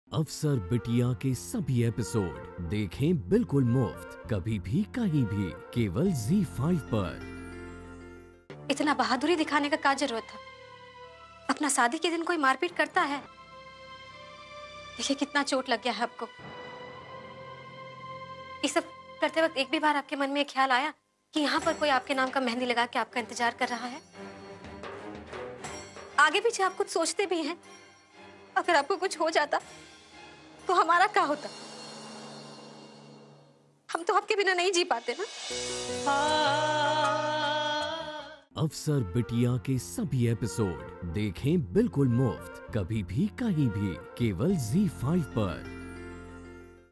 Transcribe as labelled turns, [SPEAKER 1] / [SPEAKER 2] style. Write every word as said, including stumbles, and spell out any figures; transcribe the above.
[SPEAKER 1] अफसर बिटिया के सभी एपिसोड देखें बिल्कुल मुफ्त, कभी भी कहीं भी, केवल ज़ी फाइव पर।
[SPEAKER 2] इतना बहादुरी दिखाने का क्या जरूरत था? अपना शादी के दिन कोई मारपीट करता है? देखिए कितना चोट लग गया है आपको। ये सब करते वक्त एक भी बार आपके मन में एक ख्याल आया कि यहाँ पर कोई आपके नाम का मेहंदी लगा के आपका इंतजार कर रहा है? आगे पीछे आप कुछ सोचते भी हैं? अगर आपको कुछ हो जाता तो हमारा क्या होता? हम तो आपके बिना नहीं जी पाते ना।
[SPEAKER 1] अफसर बिटिया के सभी एपिसोड देखें बिल्कुल मुफ्त, कभी भी कहीं भी, केवल ज़ी फाइव पर।